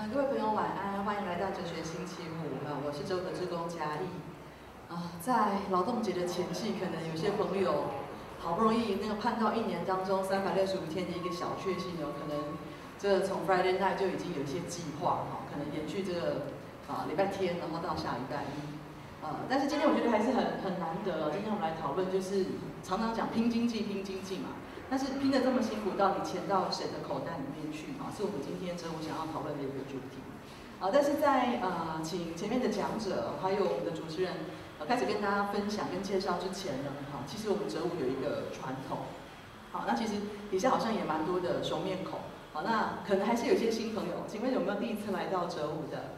各位朋友晚安，欢迎来到哲学星期五。我是周的志工嘉义。在劳动节的前夕，可能有些朋友好不容易盼到一年当中365天的一个小确幸可能这从 Friday night 就已经有一些计划可能延续这个礼拜天，然后到下礼拜一。但是今天我觉得还是很难得。今天我们来讨论，就是常常讲拼经济嘛。但是拼得这么辛苦，到底钱到谁的口袋里面去是我们今天中午想要讨论的一个主题。但是在请前面的讲者还有我们的主持人开始跟大家分享跟介绍之前呢，其实我们哲武有一个传统。那其实底下好像也蛮多的熟面孔。那可能还是有些新朋友，请问有没有第一次来到哲武的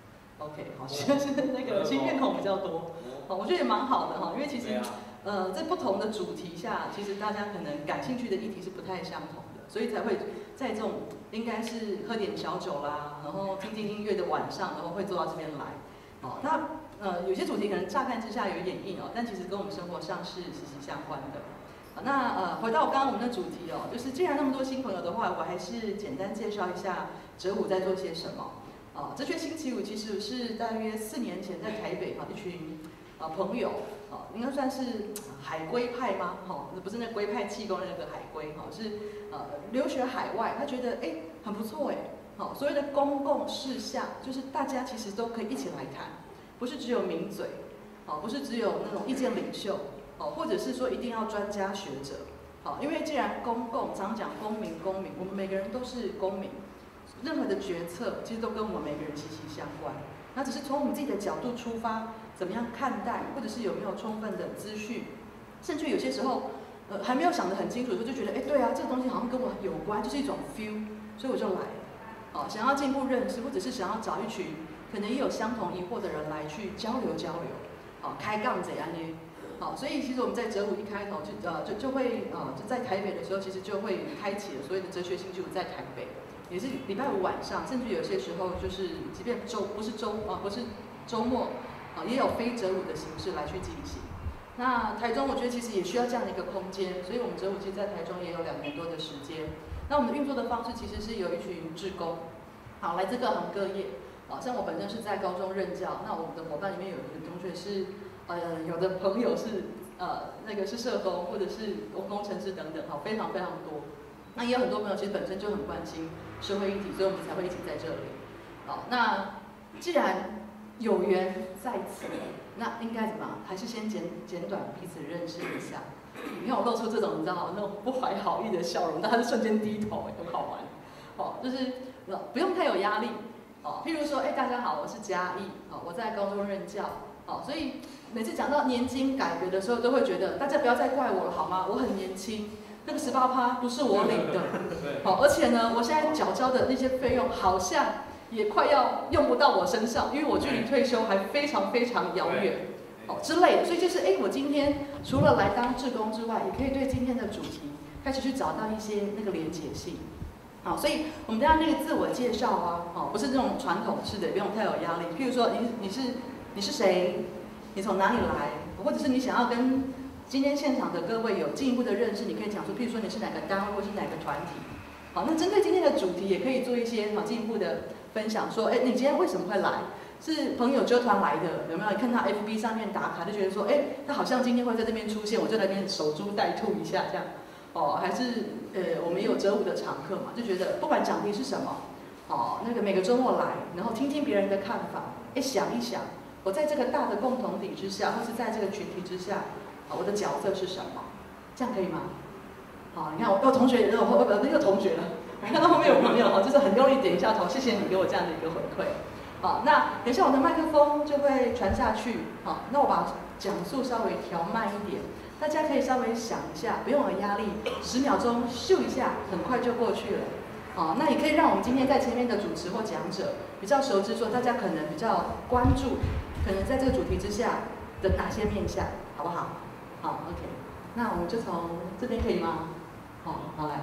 ？OK， 好，现在是那个新面孔比较多。我觉得也蛮好的因为其实。在不同的主题下，其实大家可能感兴趣的议题是不太相同的，所以才会在这种应该是喝点小酒啦，然后听听音乐的晚上，然后会坐到这边来。那有些主题可能乍看之下有一点硬但其实跟我们生活上是息息相关的。那回到刚刚我们的主题就是既然那么多新朋友的话，我还是简单介绍一下哲武在做些什么。哲学星期五其实是大约4年前在台北一群朋友。应该算是海归派吗？不是那龟派气功那个海归是留学海外，他觉得很不错所谓的公共事项，就是大家其实都可以一起来谈，不是只有名嘴，不是只有那种意见领袖，或者是说一定要专家学者，因为既然公共常讲公民，我们每个人都是公民，任何的决策其实都跟我们每个人息息相关，那只是从我们自己的角度出发。怎么样看待，或者是有没有充分的资讯，甚至有些时候，还没有想得很清楚的时候，就觉得，对啊，这个东西好像跟我有关，就是一种 feel， 所以我就来了，想要进一步认识，或者是想要找一群可能也有相同疑惑的人来去交流，开杠怎样呢？所以其实我们在哲武一开头就会就在台北的时候，其实就会开启了所谓的哲学星期五在台北，也是礼拜五晚上，甚至有些时候就是即便不是周末。也有非哲武的形式来去进行。那台中我觉得其实也需要这样的一个空间，所以我们哲武其实在台中也有2年多的时间。那我们的运作的方式其实是有一群志工，来自各行各业。像我本身是在高中任教，那我们的伙伴里面有一个同学是，有的朋友是那个是社工或者是工程师等等，非常非常多。那也有很多朋友其实本身就很关心社会议题，所以我们才会一起在这里。那既然有缘在此，那应该怎么？还是先简短彼此认识一下。你看我露出这种你知道那种不怀好意的笑容，但他是瞬间低头，很好玩。就是不用太有压力。譬如说，大家好，我是嘉义，我在高中任教，所以每次讲到年金改革的时候，都会觉得大家不要再怪我了好吗？我很年轻，那个18%不是我领的。而且呢，我现在缴交的那些费用好像。也快要用不到我身上，因为我距离退休还非常非常遥远，之类的。所以就是我今天除了来当志工之外，也可以对今天的主题开始去找到一些那个连结性。所以我们等下那个自我介绍不是那种传统式的，不用太有压力。譬如说你是谁，你从哪里来，或者是你想要跟今天现场的各位有进一步的认识，你可以讲说，譬如说你是哪个单位或是哪个团体。那针对今天的主题，也可以做一些进一步的分享，说，你今天为什么会来？是朋友揪团来的，有没有？你看他 FB 上面打卡，就觉得说，他好像今天会在这边出现，我就来这边守株待兔一下，这样，还是我们也有哲武的常客嘛，就觉得不管讲题是什么，那个每个周末来，然后听听别人的看法，想一想，我在这个大的共同体之下，或是在这个群体之下，我的角色是什么？这样可以吗？你看我同学，那个同学了，我看到后面有朋友就是很用力点一下头，谢谢你给我这样的一个回馈。那等一下我的麦克风就会传下去，那我把讲速稍微调慢一点，大家可以稍微想一下，不用有压力，10秒钟咻一下，很快就过去了。那也可以让我们今天在前面的主持或讲者比较熟知，说大家可能比较关注，可能在这个主题之下的哪些面向，好不好？好 ，OK。那我们就从这边可以吗？好来。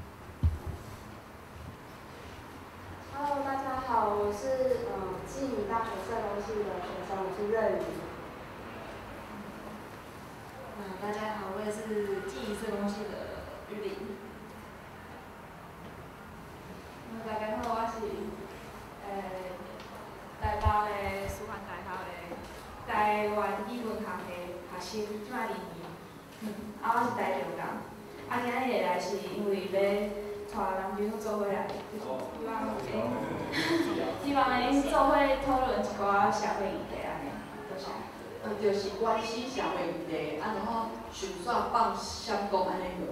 Hello， 大家好，我是暨大学社工系的学生，我是任宇。大家好，我也是暨社工系的玉玲。大家好，我是啊，我是台中人。啊，今日来是因为要带男朋友做伙来，希望能做伙讨论一寡社会议题安尼，多谢。 就是关系社会议题，然后想煞放相公安尼落。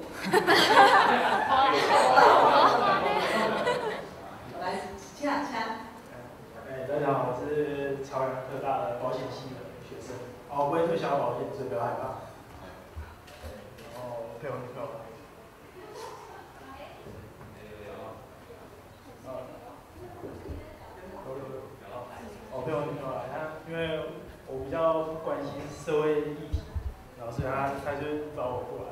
来，请。 大家好，我是朝阳科大的保险系的学生。我不会推销保险，所以不要害怕。然后配我女朋友来。配我女朋友来，因为我比较关心社会议题，然后所以他就找我过来。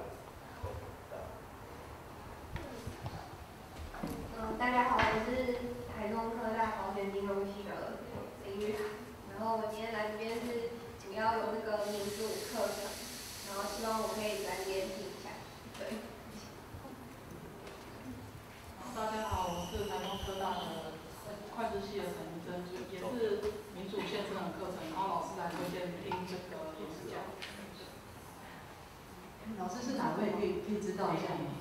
大家好，我是台中科大保险金融系的林玉涵，然后我今天来这边是主要有那个民主课程，然后希望我可以来这边听一下。对。 大家好，我是台中科大的会计系的陈怡珍，也是民主宪政的课程，然后老师来推荐听这个演讲。 老师是哪位？可以知道一下吗？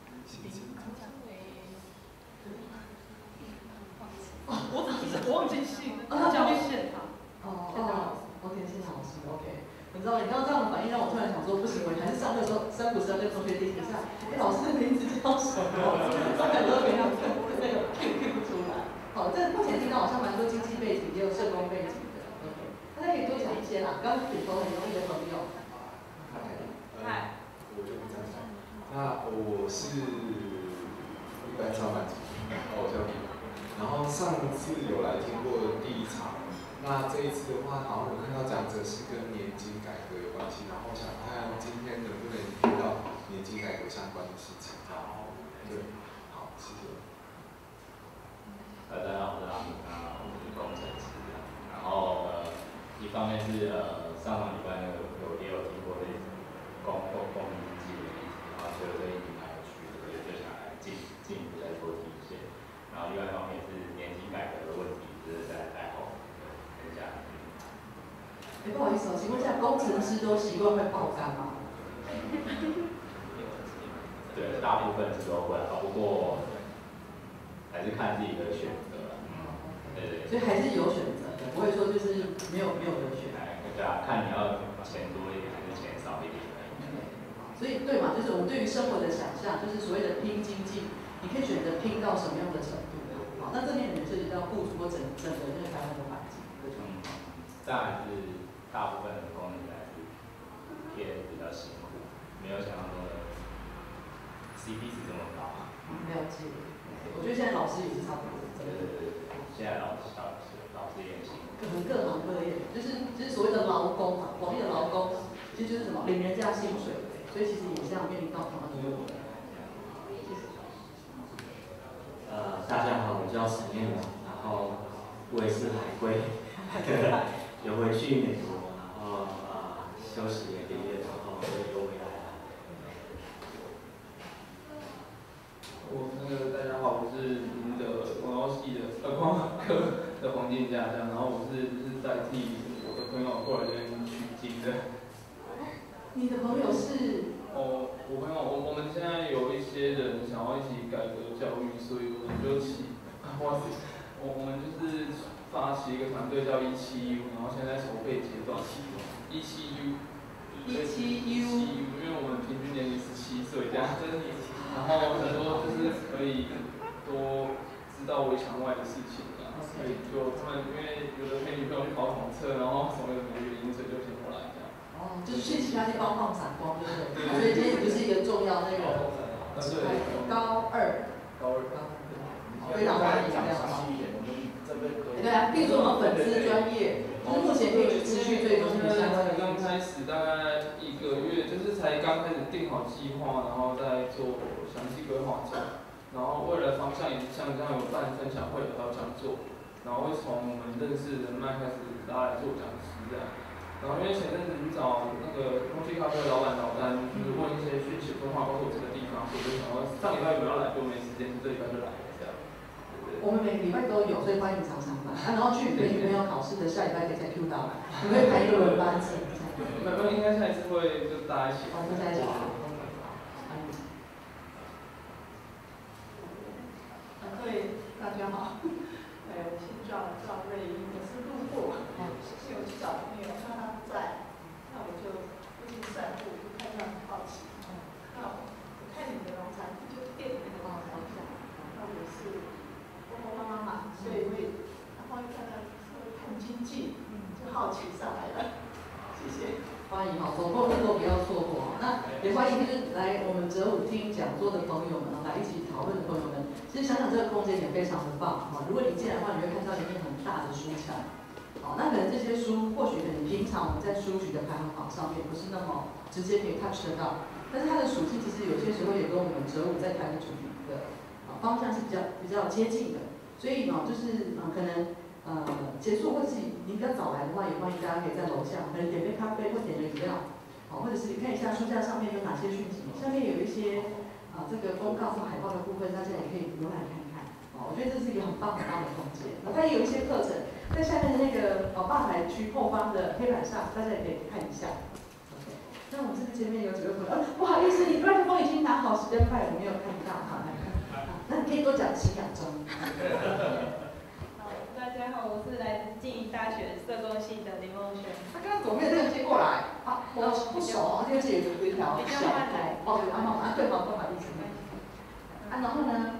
我忘记姓，他叫宪堂。 OK， 宪堂老师 ，OK。你知道你刚刚这样的反应让我突然想说，不行，我还是上课的时候3不时要跟同学提一下，老师的名字叫什么？上很多名字那个 Q 不出来。好，这目前听到好像蛮多经济背景，也有社工背景的 ，OK。大家可以多讲一些啦，刚刚点头很容易的朋友。 嗨，我就不这样讲。那我是一般上班族，我叫李。然后上次有来听过第一场，那这一次的话，好像我看到讲者是跟年金改革有关系，然后想看今天能不能听到年金改革相关的事情。对，好，谢谢。 大家好，我是阿明，我是工程师，然后一方面是上礼拜也有听过这公民经济的议题，然后觉得这议题蛮有趣的，所以就想来进一步再多听一些。然后另外一方面是年金改革的问题，就是在后分享。 不好意思请问一下，工程师都习惯会爆肝吗？ 对，大部分是都会，不过还是看自己的选择了。对。 所以还是有选择的，不会说就是没有得选。 对啊，看你要钱多一点还是钱少一点。 所以对嘛，就是我们对于生活的想象，就是所谓的拼经济，你可以选择拼到什么样的程度？好，那这边可能涉及到部署或整个那个台湾的环境。 当然是大部分的工人还是偏比较辛苦，没有想象中的 CP 值这么高。 了解，我觉得现在老师也是差不多。 对，现在老师也很辛苦。 可能各行各业，就是所谓的劳工嘛，广义的劳工，其实就是什么领人家薪水，所以其实也是要面临到同样的问题。 大家好，我叫沈彦龙，然后我也是海归，有回去美国，然后休息了1个月，然后又回来了。 大家好，我是您的广告系的广告科的黄建佳，然后我是代替我的朋友过来这边取经的。 你的朋友是？ 我朋友，我们现在有一些人想要一起改革教育，所以我们就我们就是发起一个团队叫17U，然后现在筹备阶段。17U，因为我们平均年龄17岁这样，然后很多就是可以多知道围墙外的事情啊，所以就他们因为有的陪女朋友去考统测，然后什么有什么原因，所以就请过来这样。 就是去其他地方放闪光，对不对？所以今天也不是一个重要那个。高二。非常欢迎这样。对啊，毕竟我们粉丝专业，就是目前可以持续追踪你们相关的。 刚开始大概1个月，就是才刚开始定好计划，然后再做详细规划中。然后未来方向也是像这样有办分享会，还有讲座，然后会从我们认识人脉开始大家来做讲师这样。然后因为前阵子去找那个空气咖啡的老板老丹，就是问一些讯息规划，包括我这个地方，所以就想说上礼拜有没有要来，就没时间，这礼拜就来了这样。 我们每个礼拜都有，所以欢迎常常来。然后去陪女朋友考试的，下礼拜可以再 Q 到，你会排一个轮班制。 没有，应该下一次会就大家一起。 大家一起。 对，大家好，我姓赵瑞英，我是路过，所以我去找朋友，看他不在，那我就附近散步，就看到很好奇，我看你们的农产品，就店里面的农产品，那我是婆婆妈妈嘛，所以然后又看到很经济，就好奇上来了，谢谢。 欢迎走过路过不要错过。那也欢迎就是来我们哲武听讲座的朋友们，来一起讨论的朋友们。其实想想这个空间也非常的棒哈。如果你进来的话，你会看到里面很大的书墙。好，那可能这些书或许可能平常我们在书局的排行榜上面不是那么直接可以 touch 得到，但是它的属性其实有些时候也跟我们哲武在谈的主题的方向是比较接近的。所以就是可能。结束或是你比较早来的话，也欢迎大家可以在楼下，可能点杯咖啡或点个饮料，或者是你看一下书架上面有哪些讯息，下面有一些这个公告或海报的部分，大家也可以浏览看看。我觉得这是一个很棒的空间。它也有一些课程，在下面的那个吧台区后方的黑板上，大家也可以看一下。OK， 那我们这个前面有几位朋友，不好意思，你麦克风已经拿好时间派，我没有看到哈。那你可以多讲10秒钟。 大家好，我是来自静宜大学社工系的林梦璇。 他刚刚左边这个接过来，我不熟，这个是有一条小台，对，不好意思。然后呢？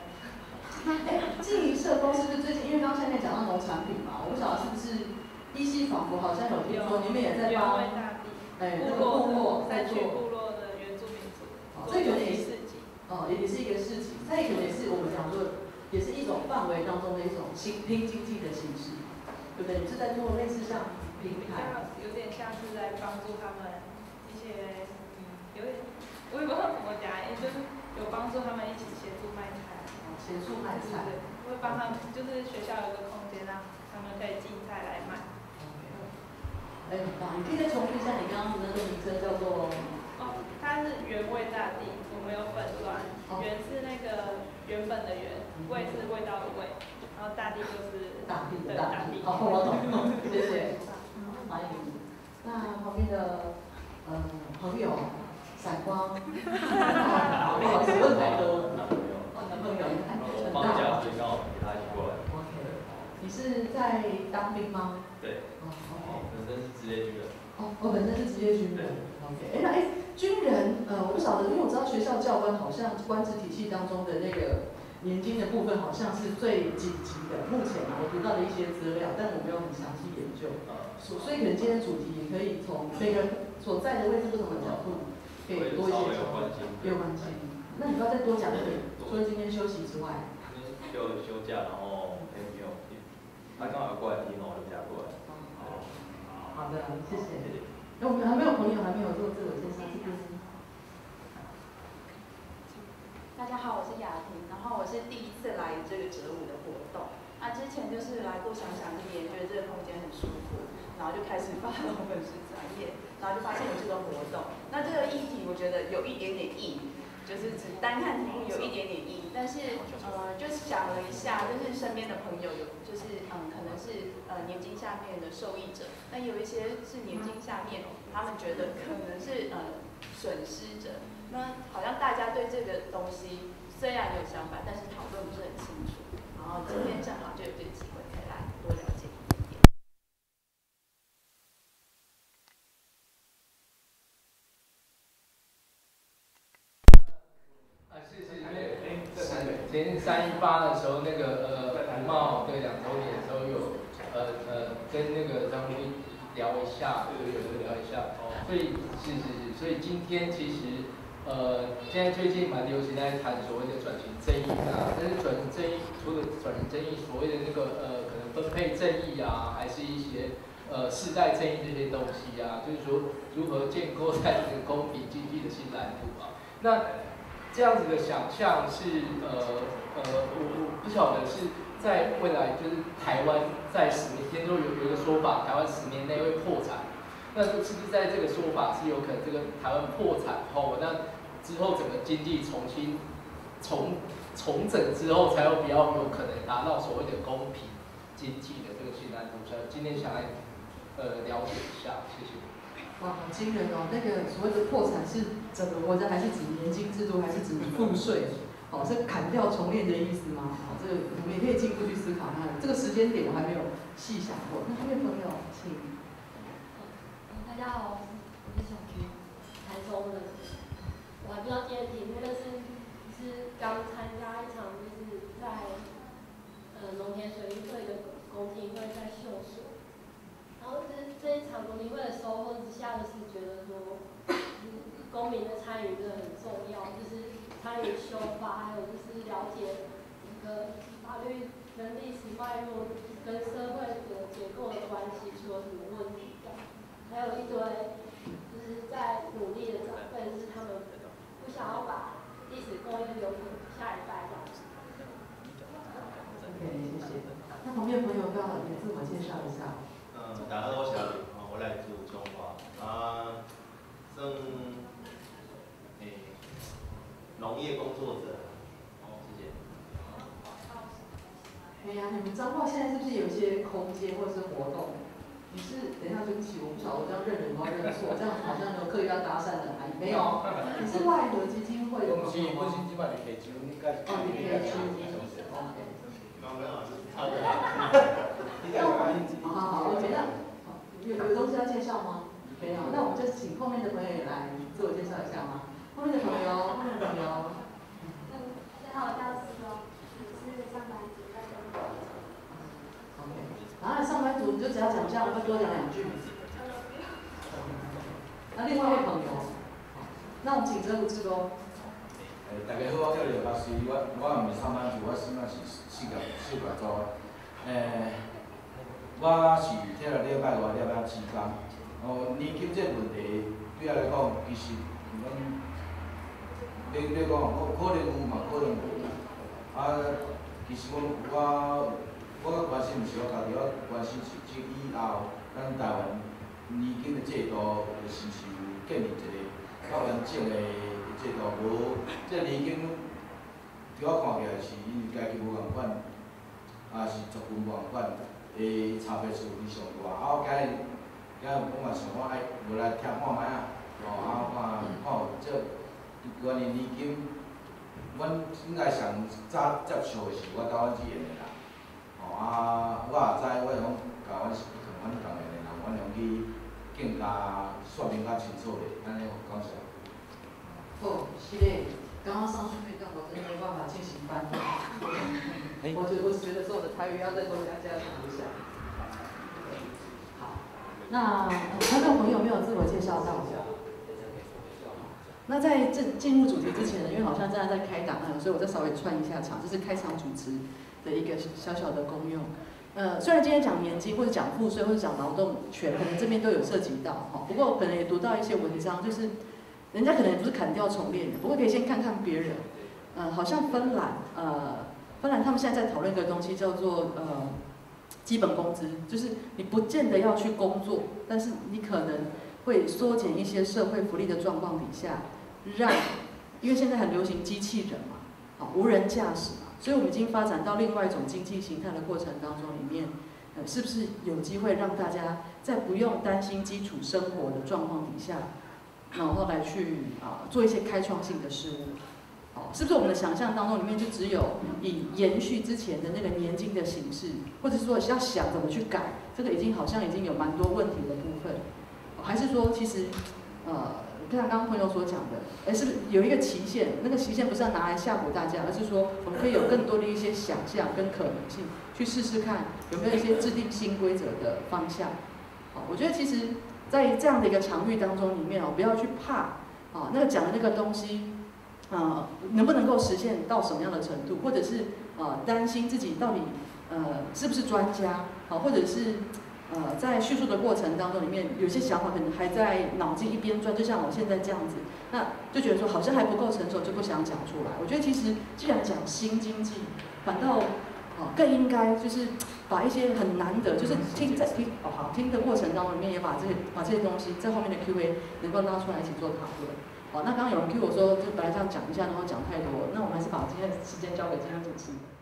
静宜社工是不是最近？因为刚下面讲到农产品嘛，我不晓得是不是依稀仿佛好像有听说你们也在帮那个部落在做部落的原住民族， 这可能也是也是一个事情，它也可能也是我们讲说。也是一种范围当中的一种拼经济的形式，对不对？你是在做类似像平台， 有点像是在帮助他们一些，有点我也不知道怎么讲，就是有帮助他们一起协助卖菜， 协助卖菜， 会帮他们，就是学校有个空间让他们可以进菜来卖。 很棒，你可以再重复一下你刚刚的那个名称叫做？ 它是原味大地，我们有粉砖，原是那个原本的原，味是味道的味，然后大地就是大地的大地。 好，我懂，谢谢。欢迎。那旁边的朋友，闪光，不好意思问太多。男朋友，很放假所以刚好陪他一起过来。 OK， 你是在当兵吗？ 对。本身是职业军人。 我本身是职业军人。OK， 军人，我不晓得，因为我知道学校教官好像官职体系当中的那个年金的部分好像是最紧急的。目前我读到的一些资料，但我没有很详细研究，所以可能今天的主题也可以从每个人所在的位置不同的角度，可以多一些角度，有关系。那你不要再多讲一点，除了今天休息之外。 就休假，然后陪朋友，他刚好过来听，我就陪他过来。 好的，谢谢。我们还没有朋友还没有做自我介绍，这边。 大家好，我是雅婷，然后我是第一次来这个哲武的活动。那之前就是来过想想这边，觉得这个空间很舒服，然后就开始发了粉丝专页，然后就发现有这个活动。那这个议题我觉得有一点点硬，就是只单看题目有一点点硬，但是就想了一下，就是身边的朋友有就是可能是年金下面的受益者，那有一些是年金下面，他们觉得可能是损失者。那好像大家对这个东西虽然有想法，但是讨论不是很清楚。然后今天正好就有这个机会，可以来多了解一点。 今天318的时候，那个福茂这个2周年的时候有跟那个张辉聊一下，有聊一下，所以所以今天其实现在最近蛮流行在谈所谓的转型正义啊，但是转型正义除了转型正义，所谓的那个可能分配正义啊，还是一些世代正义这些东西啊，就是说如何建构在这个公平经济的新蓝图啊，那。这样子的想象是我不晓得是在未来就是台湾在10年前都有一个说法，台湾10年内会破产，那是不是在这个说法是有可能这个台湾破产后，那之后整个经济重新重整之后，才比较有可能达到所谓的公平经济的这个新蓝图？所以今天想来了解一下，谢谢。 哇，好惊人哦！那个所谓的破产是整个国家，还是指年金制度，还是指赋税？哦，是砍掉重练的意思吗？哦，这个我们也可以进一步去思考它。这个时间点我还没有细想过。那这位朋友，请。 大家好，我是小 Q， 台中的。我还不知道今天题目，但是刚参加一场就是在农田水利会的公听会，在秀水。然后这一场公听会的收获之下，就是觉得说，公民的参与真的很重要，就是参与修法，还有就是了解这个法律跟历史脉络跟社会的结构的关系出了什么问题这样。还有一堆就是在努力的长辈，就是他们不想要把历史工艺留给下一代这样。 OK， 谢谢。那旁边朋友刚好也自我介绍一下。 大家好，我是阿林，我来自中华，算农业工作者，谢谢。 哎呀，你们彰化现在是不是有一些空间或者是活动？你是等一下对不起，我不晓得我这样认人都要认错，这样好像有刻意要搭讪的含义。没有，你是外和基金会的吗？ 我是基本的可以揪，你该哦，你可以揪。OK。好，我觉得有东西要介绍吗？没有，那我们就请后面的朋友也来自我介绍一下吗？后面的朋友。 大家好，我叫思柔，我是上班族，在中国。 OK， 然后上班族你就只要讲这样，会多讲2句。那另外一位朋友，那我们请政府志工。 大家好，我叫刘老师，我唔是上班族，我现在是4个组。我是听了礼拜5、礼拜7天。年金这问题对我来讲，其实你讲可能有嘛，可能无。其实我关心毋是我家己，我关心是即以后咱台湾年金的制度是有建立一个较完整的制度，无这年金伫我看起来是因为阶级无共款，是族群无共款。差别是非常大，我今日我嘛想讲爱无来听看卖啊，看这关于年金，阮应该上早接触的是我甲阮姐的啦，我也知我讲甲阮同款同的人，阮用去更加说明较清楚的，安尼感谢。 哦，是嘞，刚刚上去那段我真的没办法进行翻译。我只觉得说我的台语要再多加强一下。好，那还有朋友没有自我介绍到？那在进入主题之前呢，因为好像现在在开档案，所以我再稍微串一下场，这是开场主持的一个小小的功用。虽然今天讲年金或者讲赋税或者讲劳动权，可能这边都有涉及到哈，不过可能也读到一些文章，就是人家可能也不是砍掉重练的，不过可以先看看别人。好像芬兰他们现在在讨论一个东西叫做基本工资，就是你不见得要去工作，但是你可能会缩减一些社会福利的状况底下，因为现在很流行机器人嘛，无人驾驶嘛，所以我们已经发展到另外一种经济形态的过程当中里面，是不是有机会让大家在不用担心基础生活的状况底下，然后来去做一些开创性的事物？是不是我们的想象当中里面就只有以延续之前的那个年金的形式，或者是说要想怎么去改，这个好像已经有蛮多问题的部分，还是说其实就像刚刚朋友所讲的，是不是有一个期限？那个期限不是要拿来吓唬大家，而是说我们可以有更多的一些想象跟可能性，去试试看有没有一些制定新规则的方向。我觉得其实，在这样的一个场域当中里面不要去怕那个讲的那个东西。能不能够实现到什么样的程度，或者是担心自己到底是不是专家，或者是在叙述的过程当中里面有些想法可能还在脑筋一边转，就像我现在这样子，那就觉得说好像还不够成熟，就不想讲出来。我觉得其实既然讲新经济，反倒更应该就是把一些很难得，就是好听的过程当中里面也把这些东西在后面的 Q&A 能够拉出来一起做讨论。那刚刚有人 Q 我说，就本来这样讲一下，然后讲太多，那我们还是把今天的时间交给今天主持人。